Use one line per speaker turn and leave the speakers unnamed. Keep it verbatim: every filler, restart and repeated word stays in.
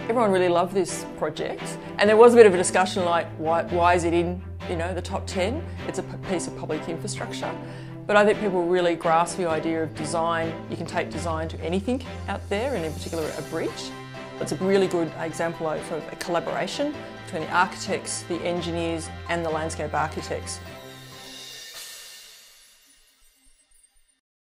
Everyone really loved this project, and there was a bit of a discussion like, why, why is it in, you know, the top ten? It's a piece of public infrastructure. But I think people really grasp the idea of design. You can take design to anything out there, and in particular a bridge. It's a really good example of a collaboration between the architects, the engineers and the landscape architects